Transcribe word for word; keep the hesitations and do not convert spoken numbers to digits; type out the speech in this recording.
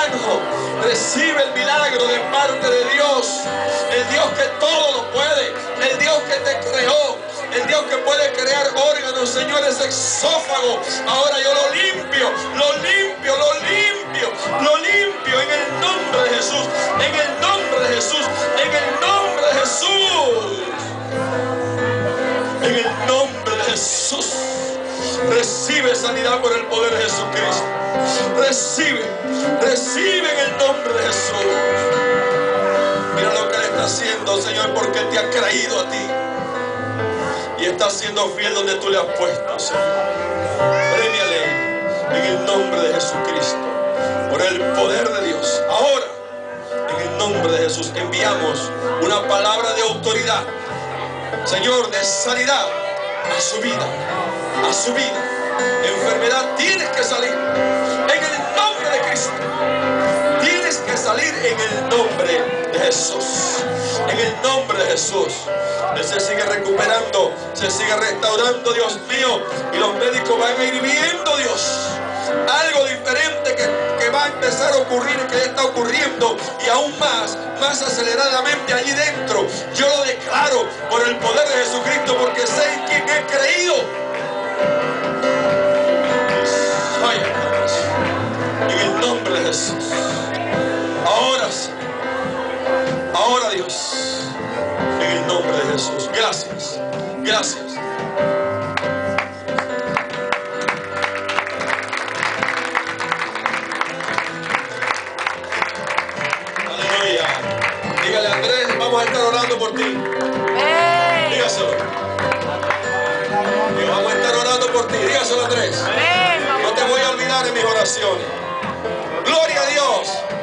Naranjo, recibe el milagro de parte de Dios, el Dios que todo lo puede, el Dios que te creó, el Dios que puede crear órganos, Señor, ese esófago. Ahora yo lo limpio, lo limpio, lo limpio, lo limpio en el nombre de Jesús, en el nombre de Jesús, en el nombre de Jesús, en el nombre de Jesús. Recibe sanidad por el poder de Jesucristo. Recibe, recibe en el nombre de Jesús. Mira lo que Él está haciendo, Señor, porque Él te ha creído a ti y está siendo fiel donde tú le has puesto, Señor. Premiale en el nombre de Jesucristo, por el poder de Dios. Ahora, en el nombre de Jesús, enviamos una palabra de autoridad, Señor, de sanidad a su vida, a su vida. Enfermedad, tienes que salir en el nombre de Cristo. Tienes que salir en el nombre de Jesús. En el nombre de Jesús. Él se sigue recuperando, se sigue restaurando, Dios mío. Y los médicos van a ir viendo, Dios, algo diferente que, que va a empezar a ocurrir, que está ocurriendo, y aún más, más aceleradamente allí dentro. Yo lo declaro por el poder de Jesucristo, porque sé en quién he creído. En el nombre de Jesús. Ahora sí. Ahora, Dios, en el nombre de Jesús. Gracias. Gracias. Aleluya. Dígale a Andrés, vamos a estar orando por ti. Dígaselo. Y vamos a estar orando por ti. Dígaselo, Andrés. No te voy a olvidar en mis oraciones. Gloria a Dios.